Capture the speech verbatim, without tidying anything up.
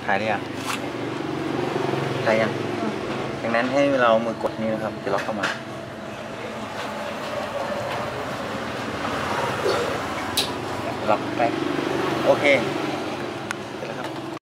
ถ่ายได้ยังถ่ายยังดังนั้นให้เรามือกดนี้นะครับจะล็อกเข้ามาล็อกไปโอเค